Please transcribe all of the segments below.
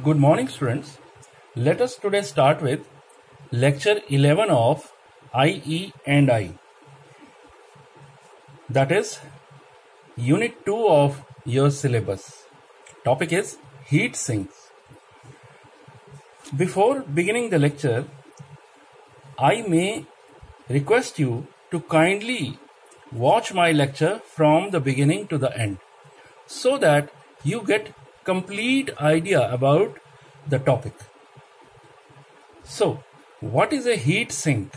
Good morning, students. Let us today start with lecture 11 of IE and I. That is unit 2 of your syllabus. Topic is heat sinks. Before beginning the lecture, I may request you to kindly watch my lecture from the beginning to the end so that you get complete idea about the topic. So, what is a heat sink?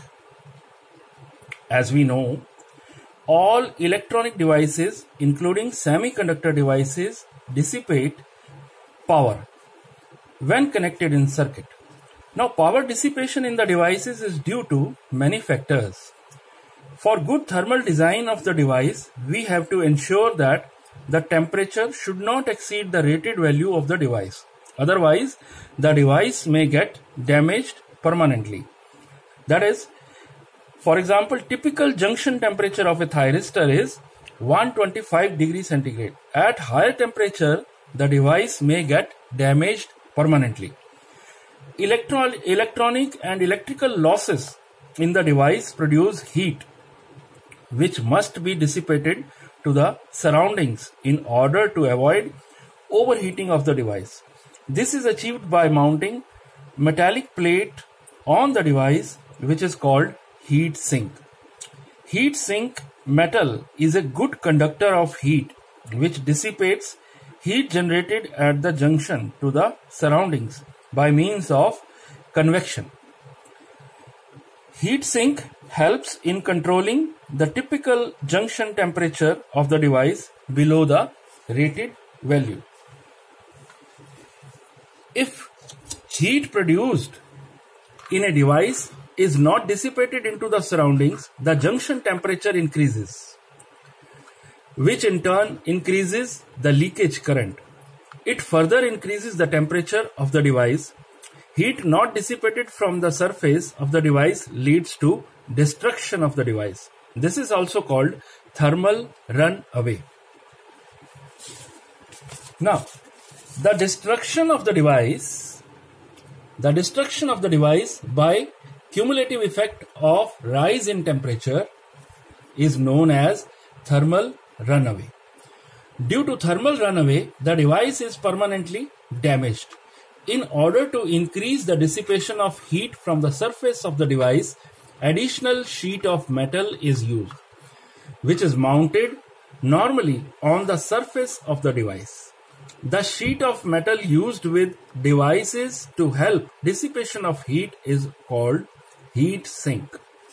As we know, all electronic devices, including semiconductor devices, dissipate power when connected in circuit. Now, power dissipation in the devices is due to many factors. For good thermal design of the device, we have to ensure that the temperature should not exceed the rated value of the device. Otherwise, the device may get damaged permanently. That is, for example, typical junction temperature of a thyristor is 125 degrees centigrade. At higher temperature, the device may get damaged permanently. Electronic and electrical losses in the device produce heat, which must be dissipated to the surroundings in order to avoid overheating of the device. This is achieved by mounting metallic plate on the device, which is called heat sink. Heat sink metal is a good conductor of heat, which dissipates heat generated at the junction to the surroundings by means of convection. Heat sink helps in controlling the typical junction temperature of the device below the rated value. If heat produced in a device is not dissipated into the surroundings, the junction temperature increases, which in turn increases the leakage current. It further increases the temperature of the device. Heat not dissipated from the surface of the device leads to destruction of the device. This is also called thermal runaway. Now, the destruction of the device by cumulative effect of rise in temperature is known as thermal runaway. Due to thermal runaway, the device is permanently damaged. In order to increase the dissipation of heat from the surface of the device, additional sheet of metal is used, which is mounted normally on the surface of the device. The sheet of metal used with devices to help dissipation of heat is called heat sink.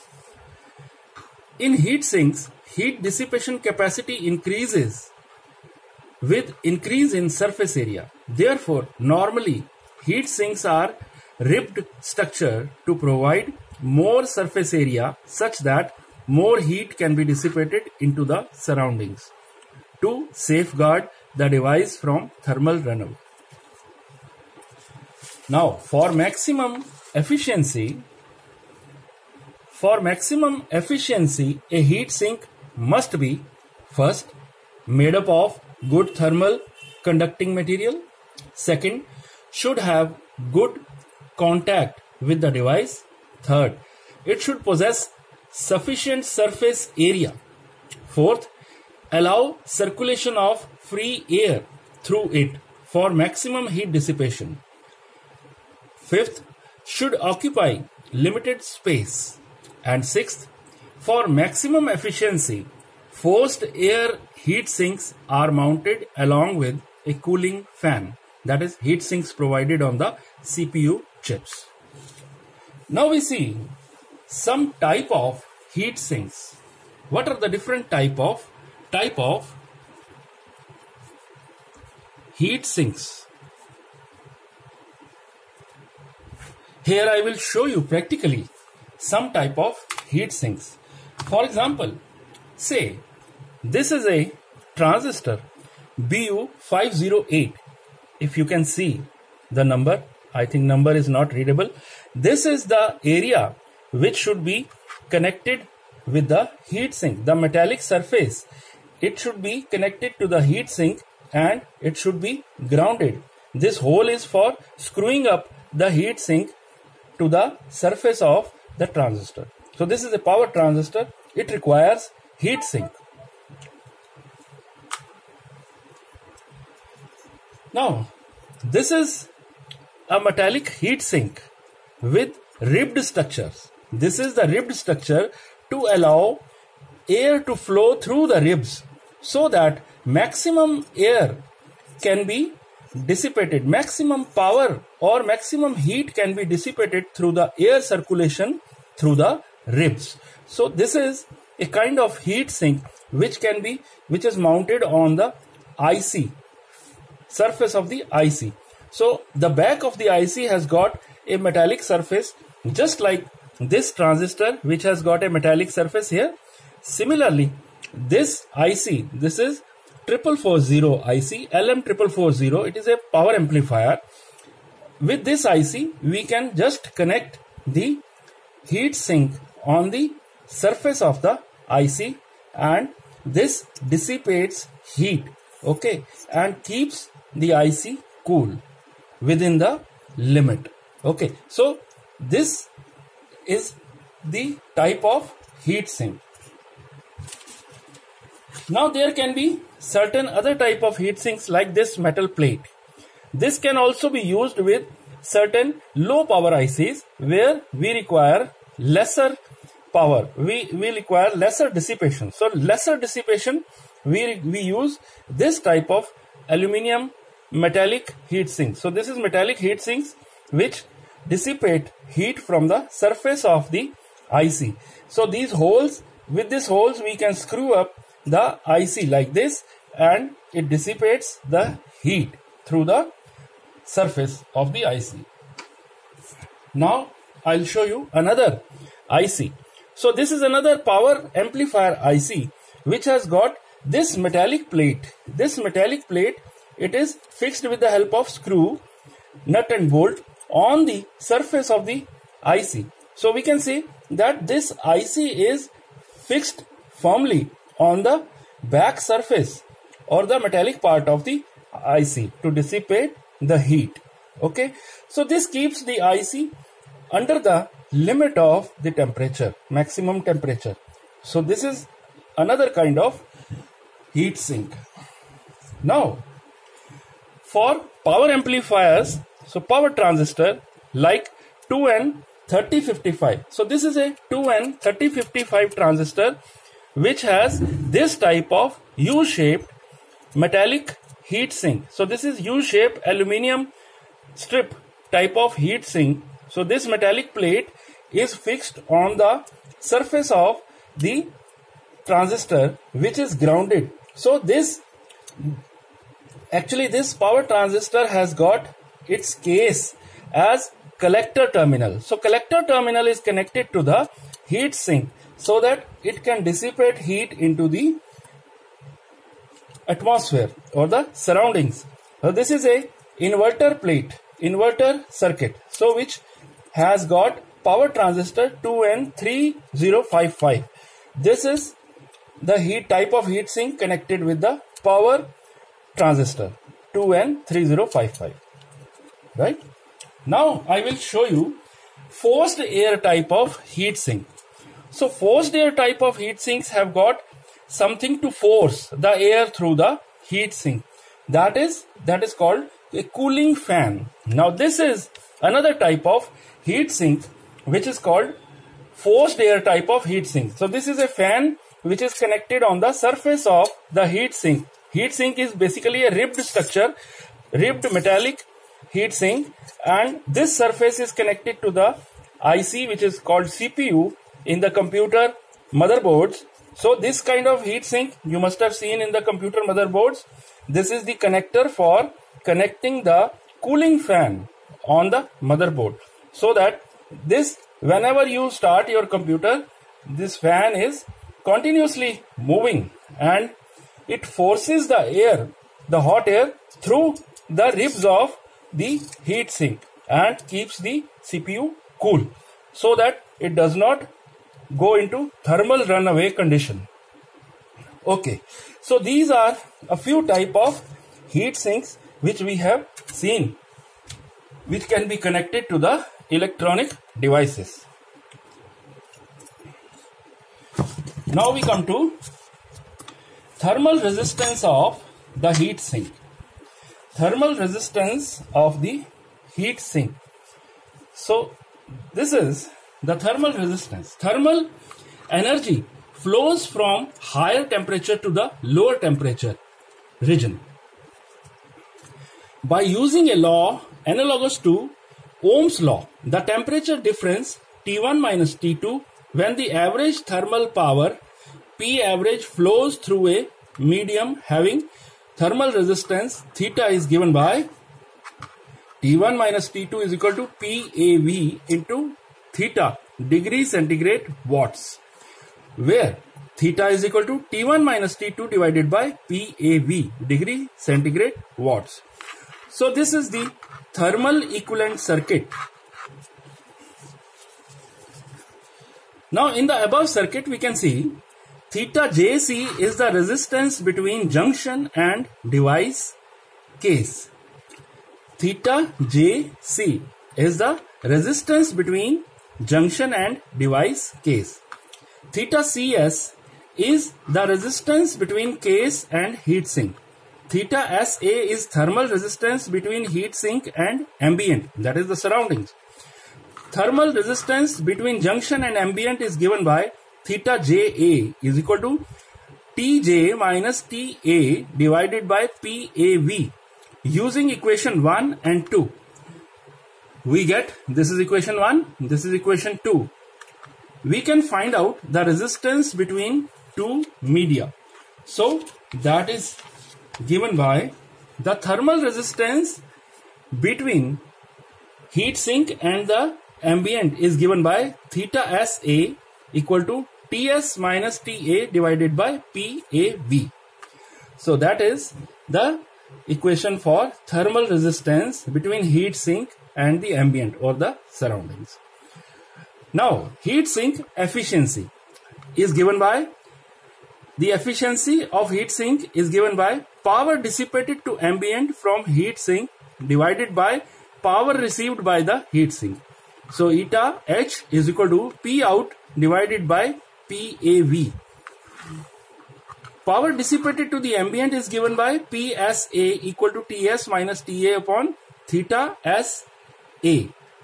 In heat sinks, heat dissipation capacity increases with increase in surface area. Therefore, normally heat sinks are ribbed structure to provide more surface area such that more heat can be dissipated into the surroundings to safeguard the device from thermal runaway. Now, for maximum efficiency, a heat sink must be first made up of good thermal conducting material. Second, should have good contact with the device. Third, it should possess sufficient surface area. Fourth, allow circulation of free air through it for maximum heat dissipation. Fifth, should occupy limited space. And sixth, for maximum efficiency, forced air heat sinks are mounted along with a cooling fan. That is, heat sinks provided on the CPU chips. Now we see some type of heat sinks. What are the different type of heat sinks? Here I will show you practically some type of heat sinks. For example, say this is a transistor BU508. If you can see the number, I think number is not readable. This is the area which should be connected with the heat sink. The metallic surface, it should be connected to the heat sink and it should be grounded. this hole is for screwing up the heat sink to the surface of the transistor. So this is a power transistor. It requires heat sink. Now, this is a metallic heat sink with ribbed structures. This is the ribbed structure to allow air to flow through the ribs so that maximum air can be dissipated, maximum power or maximum heat can be dissipated through the air circulation through the ribs. So this is a kind of heat sink which is mounted on the IC, surface of the IC. So the back of the IC has got a metallic surface, just like this transistor which has got a metallic surface here. Similarly, this IC, this is 4440 IC, LM4440, it is a power amplifier. With this IC, we can just connect the heat sink on the surface of the IC, and this dissipates heat, okay, and keeps the IC cool within the limit. Okay, so this is the type of heat sink. Now there can be certain other type of heat sinks like this metal plate. This can also be used with certain low power ICs where we require lesser power. We require lesser dissipation. So lesser dissipation, we use this type of aluminum metallic heat sink. So this is metallic heat sinks which dissipate heat from the surface of the IC. So these holes, with these holes we can screw up the IC like this and it dissipates the heat through the surface of the IC. Now I'll show you another IC. So this is another power amplifier IC which has got this metallic plate. This metallic plate, it is fixed with the help of screw, nut and bolt on the surface of the IC. So we can see that this IC is fixed firmly on the back surface or the metallic part of the IC to dissipate the heat. Okay, so this keeps the IC under the limit of the temperature, maximum temperature. So this is another kind of heat sink. Now, for power amplifiers, so power transistor like 2N3055. So this is a 2N3055 transistor which has this type of U-shaped metallic heat sink. So this is U-shaped aluminum strip type of heat sink. So this metallic plate is fixed on the surface of the transistor which is grounded. So this power transistor has got its case as collector terminal. So collector terminal is connected to the heat sink so that it can dissipate heat into the atmosphere or the surroundings. So this is a inverter plate, inverter circuit, so which has got power transistor 2N3055. This is the heat type of heat sink connected with the power transistor 2N3055. Right? Now I will show you forced air type of heat sink. So forced air type of heat sinks have got something to force the air through the heat sink. That is called a cooling fan. Now this is another type of heat sink which is called forced air type of heat sink. So this is a fan which is connected on the surface of the heat sink. Heat sink is basically a ribbed structure, ribbed metallic heat sink, and this surface is connected to the IC which is called CPU in the computer motherboards. So this kind of heat sink you must have seen in the computer motherboards. This is the connector for connecting the cooling fan on the motherboard, so that this, whenever you start your computer, this fan is continuously moving and it forces the air, the hot air, through the ribs of the heat sink and keeps the CPU cool so that it does not go into thermal runaway condition. Okay, so these are a few type of heat sinks which we have seen, which can be connected to the electronic devices. Now we come to thermal resistance of the heat sink. Thermal resistance of the heat sink. So this is the thermal resistance. Thermal energy flows from higher temperature to the lower temperature region. By using a law analogous to Ohm's law, the temperature difference T1 minus T2 when the average thermal power P average flows through a medium having thermal resistance theta is given by T1 minus T2 is equal to PAV into theta degree centigrade watts, where theta is equal to T1 minus T2 divided by PAV degree centigrade watts. So this is the thermal equivalent circuit. Now in the above circuit we can see theta JC is the resistance between junction and device case. Theta JC is the resistance between junction and device case. Theta CS is the resistance between case and heat sink. Theta SA is thermal resistance between heat sink and ambient, that is the surroundings. Thermal resistance between junction and ambient is given by theta JA is equal to TJ minus TA divided by PAV. Using equation 1 and 2, we get this is equation 1, this is equation 2. We can find out the resistance between two media. So that is given by the thermal resistance between heat sink and the ambient is given by theta SA equal to TS minus TA divided by PAV. So that is the equation for thermal resistance between heat sink and the ambient or the surroundings. Now heat sink efficiency is given by the efficiency of heat sink is given by power dissipated to ambient from heat sink divided by power received by the heat sink. So eta H is equal to P out divided by PAV. Power dissipated to the ambient is given by PSA equal to TS minus TA upon theta SA.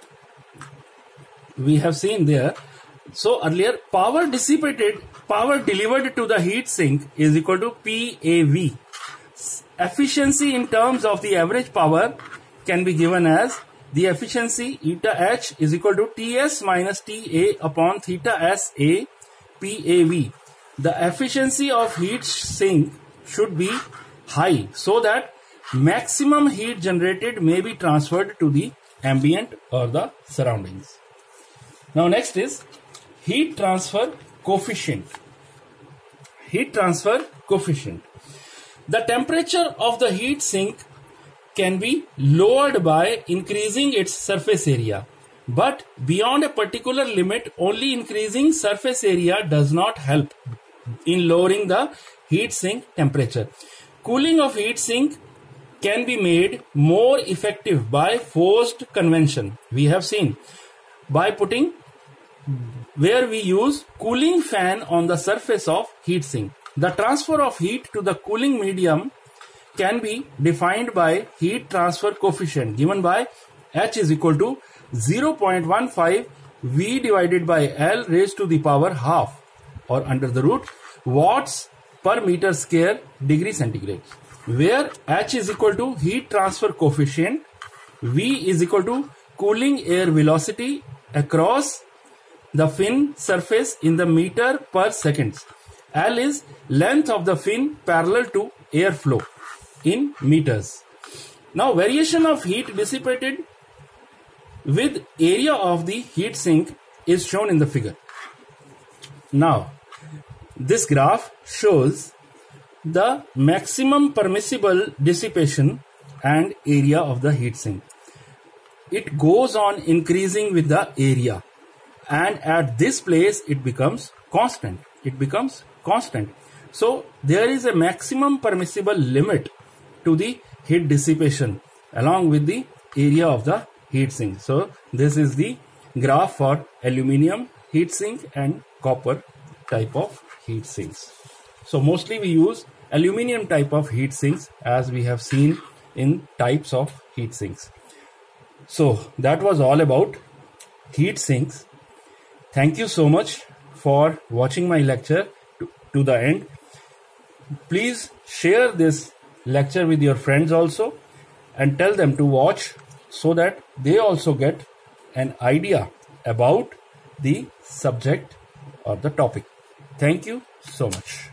We have seen there. So earlier power dissipated, power delivered to the heat sink is equal to PAV. Efficiency in terms of the average power can be given as the efficiency eta H is equal to TS minus TA upon theta SA PAV. The efficiency of heat sink should be high so that maximum heat generated may be transferred to the ambient or the surroundings. Now next is heat transfer coefficient. Heat transfer coefficient. The temperature of the heat sink can be lowered by increasing its surface area, but beyond a particular limit only increasing surface area does not help in lowering the heat sink temperature. Cooling of heat sink can be made more effective by forced convection. We have seen by putting where we use cooling fan on the surface of heat sink. The transfer of heat to the cooling medium can be defined by heat transfer coefficient given by H is equal to 0.15 V divided by L raised to the power half or under the root watts per meter square degree centigrade, where H is equal to heat transfer coefficient, V is equal to cooling air velocity across the fin surface in the meter per seconds. L is length of the fin parallel to airflow in meters. Now variation of heat dissipated with area of the heat sink is shown in the figure. Now this graph shows the maximum permissible dissipation and area of the heat sink. It goes on increasing with the area, and at this place it becomes constant. So there is a maximum permissible limit to the heat dissipation along with the area of the heat sink. So this is the graph for aluminium heat sink and copper type of heat sinks. So mostly we use aluminium type of heat sinks, as we have seen in types of heat sinks. So that was all about heat sinks. Thank you so much for watching my lecture to the end. Please share this lecture with your friends also and tell them to watch so that they also get an idea about the subject or the topic. Thank you so much.